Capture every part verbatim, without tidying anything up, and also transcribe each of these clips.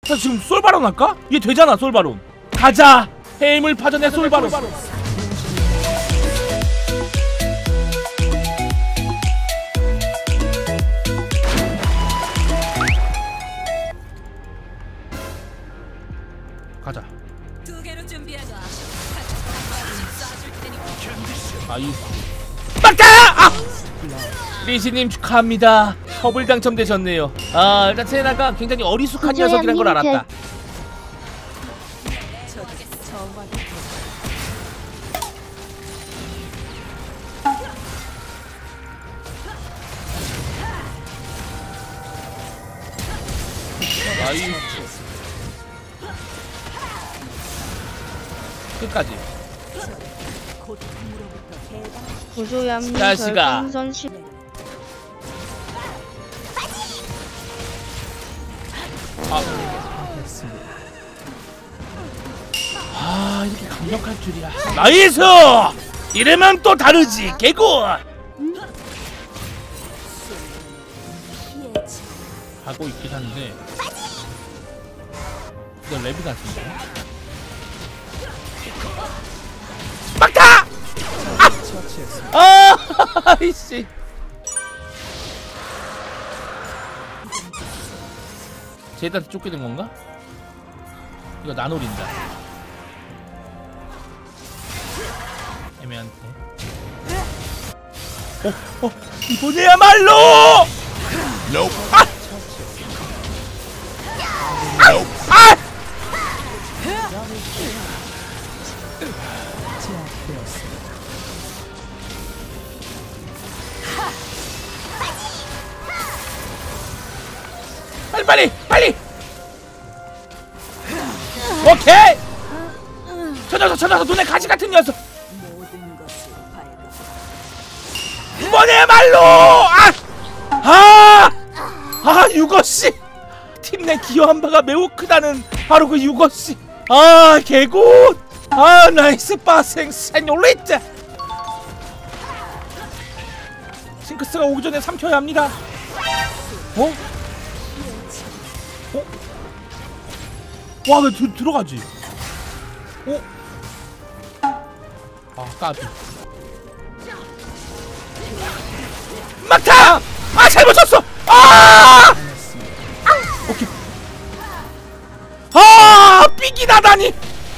자 지금 솔바론 할까? 이게 되잖아 솔바론. 가자 해임을 파전해 솔바론. 가자. 아유 막다! 아! 리시님 축하합니다. 허블 당첨되셨네요. 아 일단 세나가 굉장히 어리숙한 녀석이란 걸 알았다. 아유 끝까지. 자식아. 아. 아 이렇게 강력할 줄이야. 나이스! 이러면 또 다르지 개굿! 하고 있긴 한데 이거 랩이 같은데? 막타! 아! 아! 이씨 쟤한테 쫓기는 건가? 이거 나 노린다. 애매한데. 어, 어, 이번에야말로! No. 아! 아우! 아! 빨리 빨리 빨리! 오케이! 저 녀석 저 녀석 눈에 가시 같은 녀석! 이번에야말로! 아! 아! 아 유거씨! 팀 내 기여한 바가 매우 크다는 바로 그 유거씨! 아 개굿! 아 나이스 빠생 세뇨리타! 싱크스가 오기 전에 삼켜야 합니다. 어? 어? 와, 왜 들, 들어가지? 어? 아, 까비. 막타! 아, 잘못 쳤어! 아! 아! 오케이. 아, 삑이 나다니!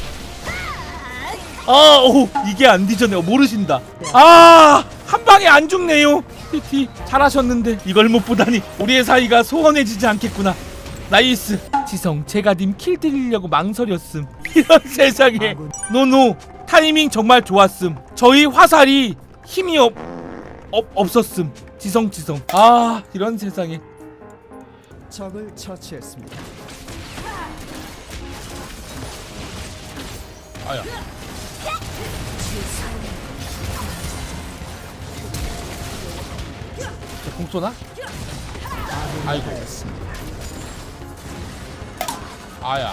아, 오, 이게 안 뒤졌네요. 모르신다. 아, 한 방에 안 죽네요. 티티, 잘하셨는데 이걸 못 보다니. 우리의 사이가 소원해지지 않겠구나. 나이스. 지성 제가 님 킬 드리려고 망설였음. 이런 세상에. 노노 타이밍 정말 좋았음. 저희 화살이 힘이 없, 없 없었음. 지성 지성. 아 이런 세상에. 적을 처치했습니다. 아야. 공 쏘나? 아이고. 아야.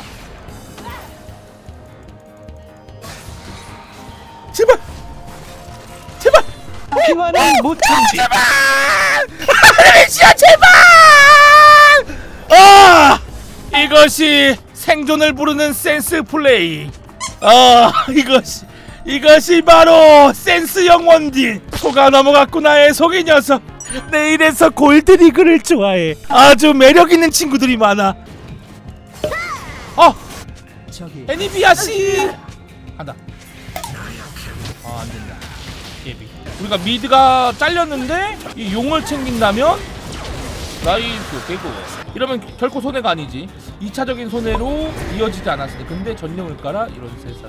제발! 제발! 피와는 못 참지. 제발! 레시야 제발! 아! 이것이 생존을 부르는 센스 플레이. 아, 이것이 이것이 바로 센스 영원딜. 속아 넘어갔구나 애송이 녀석. 내 이래서 골드리그를 좋아해. 아주 매력있는 친구들이 많아. 어! 애니비아씨! 간다. 아 안된다. 예비. 우리가 미드가 잘렸는데 이 용을 챙긴다면 나이스 개고. 이러면 결코 손해가 아니지. 이 차적인 손해로 이어지지 않았으니. 근데 전령을 깔아? 이런 세상.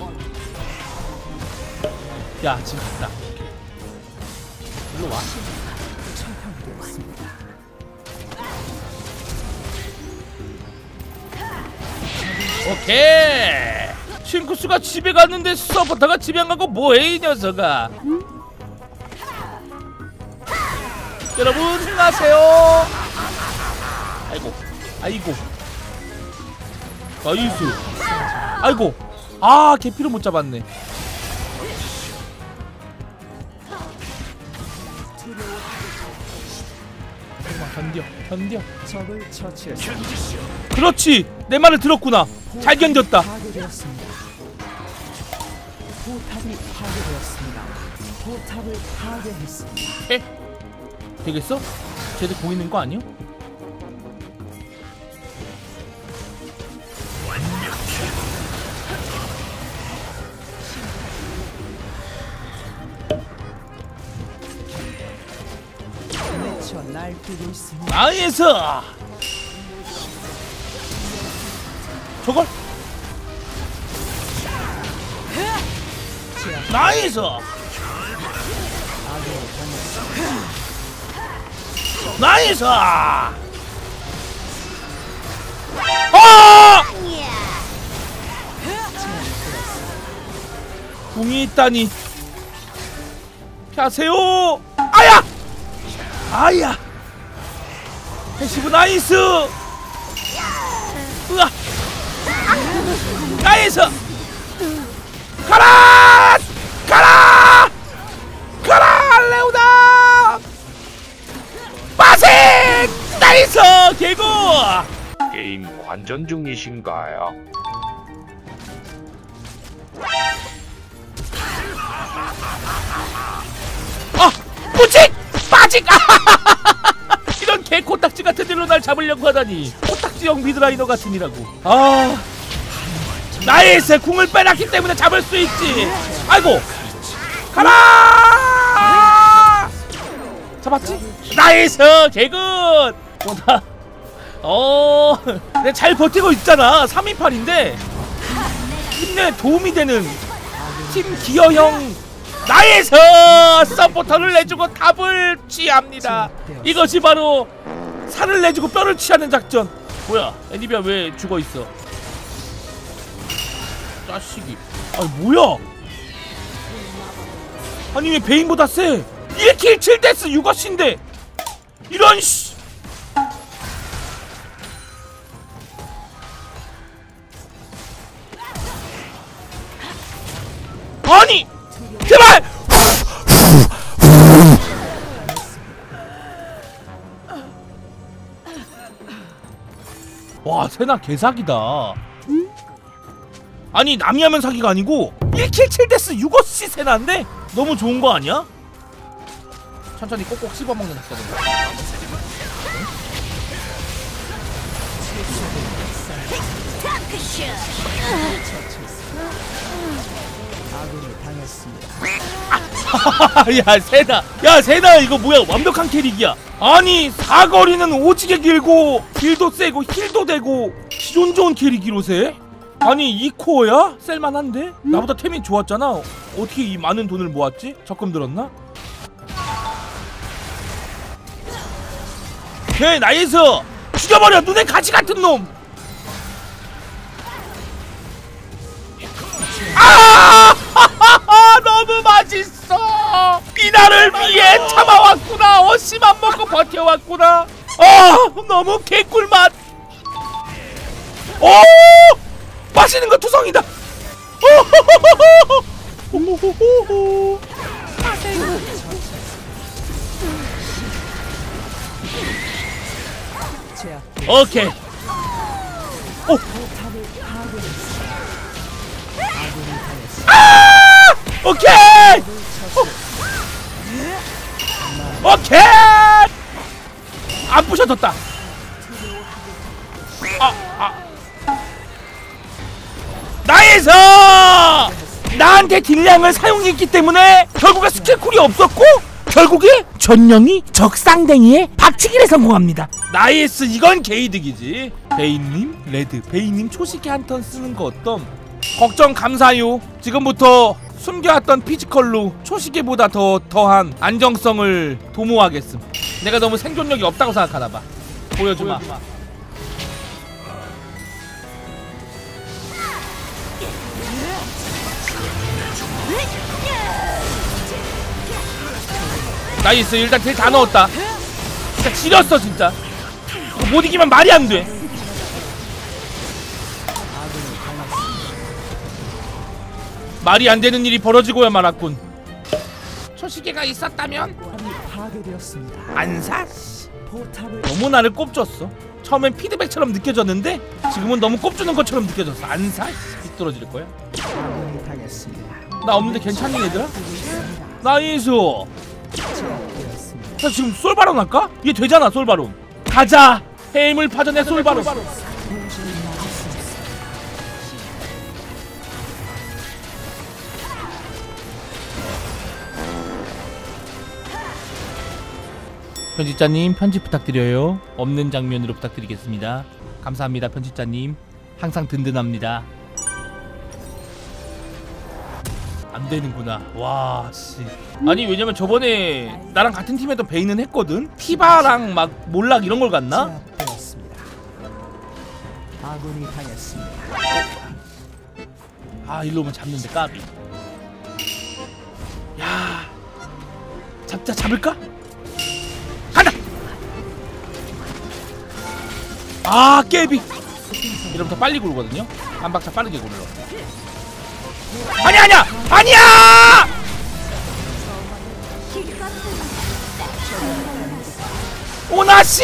야 지금 간다. 일로 와. 오케이. 싱크스가 집에 갔는데 서포터가 집에 안 가고 뭐해 이 녀석아. 응? 여러분 힘나세요. 아이고 아이고 나이스. 아이고 아 개피를 못 잡았네. 견뎌 견뎌. 적을 처치했습니다. 그렇지, 내 말을 들었구나. 잘 견뎠다. 파괴되었습니다. 포탑이 파괴되었습니다. 포탑을 파괴했습니다. 에? 되겠어? 쟤들 공 있는 거 아니야? 미쳐 날뛰고 있습니다. 나이스! 저걸? 나이스! 나이스! 아! 궁이 있다니. 펴세요! 아야! 아야! 패시브 나이스! 으아! 나이스! 가라! 가라! 가라! 레오나! 빠생! 나이스! 개구! 게임 관전 중이신가요? 아! 뿌직! 빠직! 이런 개 코딱지 같은 일로 날 잡으려고 하다니. 코딱지형 미드라이너 같으니라고. 아, 나이스! 궁을 빼놨기 때문에 잡을 수 있지. 아이고! 가라! 잡았지? 나이스! 개굿! 뭐다? 어, 내가 잘 버티고 있잖아. 삼 인팔인데 힘내 도움이 되는 팀 기어형. 나이스! 서포터를 내주고 답을 취합니다. 이것이 바로 살을 내주고 뼈를 취하는 작전. 뭐야, 애니비아 왜 죽어있어? 자식이. 아니 뭐야? 아니 왜 베인보다 세? 일 킬 칠 데스 육 어시인데 이런 씨. 아니 제발! 와, 세나 개사기다. 아니 남이 하면 사기가 아니고 일 킬 칠 데스 육 어시 세나인데 너무 좋은 거 아니야? 천천히 꼭꼭 씹어먹는 작전인 거야. 아군이 당했습니다. 야 세나, 야 세나 이거 뭐야? 완벽한 캐릭이야. 아니 사거리는 오지게 길고 딜도 세고 힐도 되고 기존 좋은 캐릭이로세? 아니 이 코어야? 셀만한데? 나보다 템이 좋았잖아. 어떻게 이 많은 돈을 모았지? 적금 들었나? 오케이 나이스! 죽여버려 눈에 가시 같은 놈! 아! 너무 맛있어! 이날을 위해 참아왔구나! 어씨만 먹고 버텨왔구나! 아! 너무 개꿀맛! 오! 맛있는 거 투성이다! 오호호호호호! 오케이. 오. 아! 오케이. 오. 오케이. 안 부셔졌다. 아, 아. 나이스! 나한테 딜량을 사용했기 때문에 결국에 스킬쿨이 없었고 결국에 전령이 적상댕이에 박치기를 성공합니다. 나이스! 이건 개이득이지. 베인님 레드, 베인님 초식에 한 턴 쓰는 거 어떤? 걱정 감사요. 지금부터 숨겨왔던 피지컬로 초시계보다 더 더한 안정성을 도모하겠음. 내가 너무 생존력이 없다고 생각하나봐. 보여주마. 보여주마. 나이스. 일단 딜 다 넣었다. 진짜 지렸어 진짜. 못 이기면 말이 안 돼. 말이 안 되는 일이 벌어지고야 말았군. 초시계가 있었다면 파괴되었습니다. 안사? 포탑을 너무 나를 꼽줬어. 처음엔 피드백처럼 느껴졌는데 지금은 너무 꼽주는 것처럼 느껴졌어. 안 사? 삐뚤어질 거야. 아군이 당했습니다. 나 없는데 괜찮니 얘들아? 나이스. 제압되었습니다. 나 지금 솔바론 할까? 이게 되잖아 솔바론. 가자. 해임을 파전에 솔바론. 동시에 맞았습니다. 편집자님 편집 부탁드려요. 없는 장면으로 부탁드리겠습니다. 감사합니다 편집자님. 항상 든든합니다. 안 되는구나. 와 씨. 아니 왜냐면 저번에 나랑 같은 팀에도 베인은 했거든. 티바랑 막 몰락 이런 걸 갔나? 제압되었습니다. 아군이 당했습니다. 아 일로 오면 잡는데 까비. 야 잡자 잡을까? 간다. 아 깨비. 이러면 더 빨리 굴거든요. 한 박자 빠르게 굴러. 아니야 아니야 아니야. 오나씨.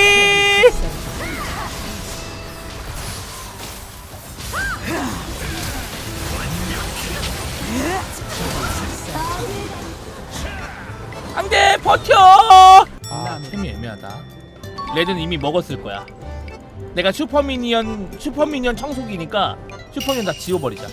안돼 버텨. 아 템이 애매하다. 레드는 이미 먹었을 거야. 내가 슈퍼미니언 슈퍼미니언 청소기니까 슈퍼미니언 다 지워버리자.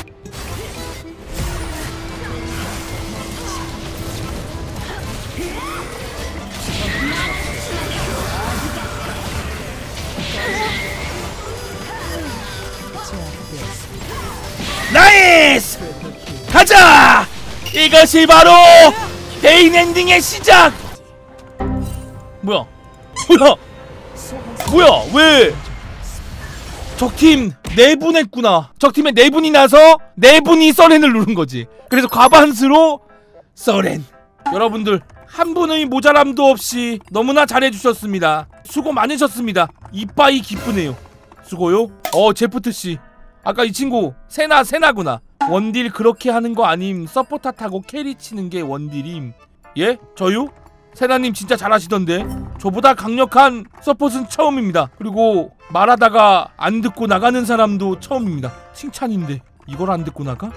나이스! 가자! 이것이 바로 베인 엔딩의 시작! 뭐야? 뭐야? 뭐야? 왜? 적팀 네 분 했구나. 적팀에 네 분이 나서 네 분이 서렌을 누른 거지. 그래서 과반수로 서렌. 여러분들 한 분의 모자람도 없이 너무나 잘해주셨습니다. 수고 많으셨습니다. 이빠이 기쁘네요. 수고요. 어 제프트씨 아까 이 친구 세나 세나구나. 원딜 그렇게 하는 거 아님. 서포터 타고 캐리 치는 게 원딜임. 예? 저요? 세나님 진짜 잘하시던데. 저보다 강력한 서폿은 처음입니다. 그리고 말하다가 안 듣고 나가는 사람도 처음입니다. 칭찬인데 이걸 안 듣고 나가?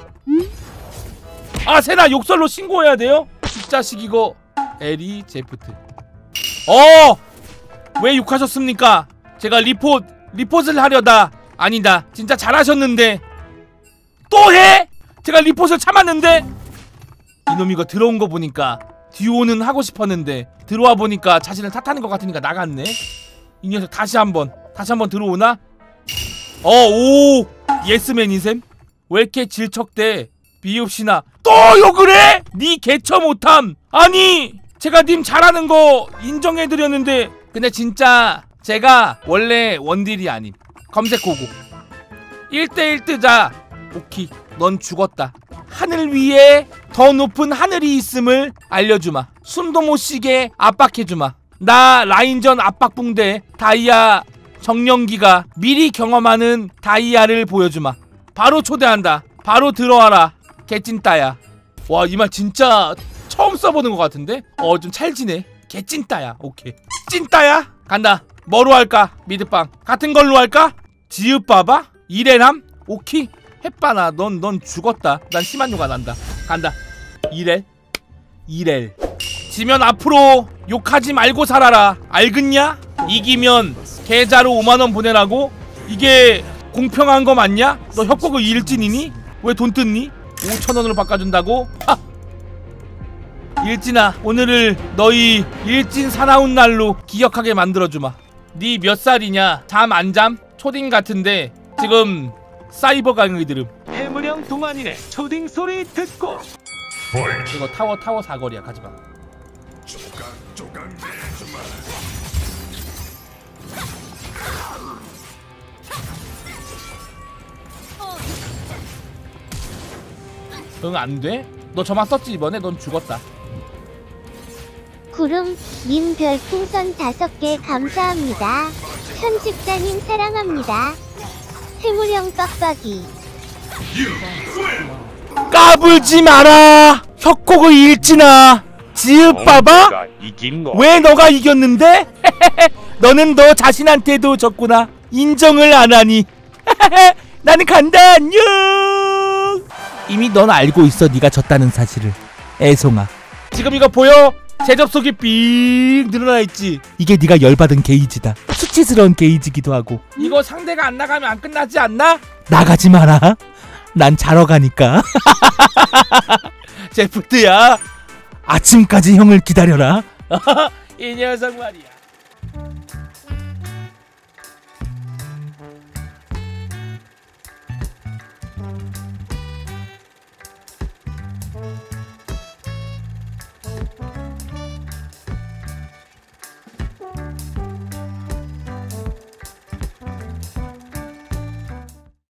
아 세나 욕설로 신고해야 돼요? 이 자식 이거. 에리 제프트. 어! 왜 욕하셨습니까? 제가 리포트 리포트를 하려다. 아니다 진짜 잘하셨는데 또 해? 제가 리포트를 참았는데 이놈 이거 들어온 거 보니까 듀오는 하고 싶었는데 들어와 보니까 자신을 탓하는 것 같으니까 나갔네. 이 녀석 다시 한번 다시 한번 들어오나? 어 오 예스맨이셈? 왜 이렇게 질척대? 비옵시나 또 욕을 해? 니 개처 못함. 아니 제가 님 잘하는 거 인정해드렸는데. 근데 진짜 제가 원래 원딜이 아님. 검색 고고 일 대 일 뜨자. 오키 넌 죽었다. 하늘 위에 더 높은 하늘이 있음을 알려주마. 숨도 못 쉬게 압박해주마. 나 라인전 압박붕대 다이아 정령기가 미리 경험하는 다이아를 보여주마. 바로 초대한다. 바로 들어와라 개찐따야. 와 이 말 진짜 처음 써보는 것 같은데? 어 좀 찰지네. 개찐따야. 오케이 찐따야? 간다. 뭐로 할까? 미드빵 같은 걸로 할까? 지읒바바? 이레남? 오키? 햇바나 넌 넌 죽었다. 난 심한 욕가 난다. 간다. 이렐 이렐. 지면 앞으로 욕하지 말고 살아라. 알겠냐? 이기면 계좌로 오만원 보내라고? 이게 공평한 거 맞냐? 너 협곡을 일진이니? 왜 돈 뜯니? 오천원으로 바꿔준다고? 하! 일진아 오늘을 너희 일진 사나운 날로 기억하게 만들어주마. 니 몇 살이냐? 잠 안 잠? 초딩 같은데 지금 사이버 강의 들음. 해무령 동안이네 초딩 소리 듣고. 이거 타워 타워 사거리야. 가지마. 응 안돼? 너 저만 썼지 이번에? 넌 죽었다. 구름 님 별풍선 다섯 개 감사합니다. 편집자님 사랑합니다. 해무령 빡빡이. 까불지 마라. 협곡의 일진아. 지읒바바? 이긴 거. 왜 너가 이겼는데? 너는 너 자신한테도 졌구나. 인정을 안 하니. 나는 간다. 안녕. 이미 넌 알고 있어. 네가 졌다는 사실을. 애송아. 지금 이거 보여? 재접속이 삥 늘어나 있지. 이게 네가 열받은 게이지다. 수치스러운 게이지기도 하고. 이거 상대가 안 나가면 안 끝나지 않나? 나가지 마라. 난 자러 가니까. 제프트야. 아침까지 형을 기다려라. 이 녀석 말이야.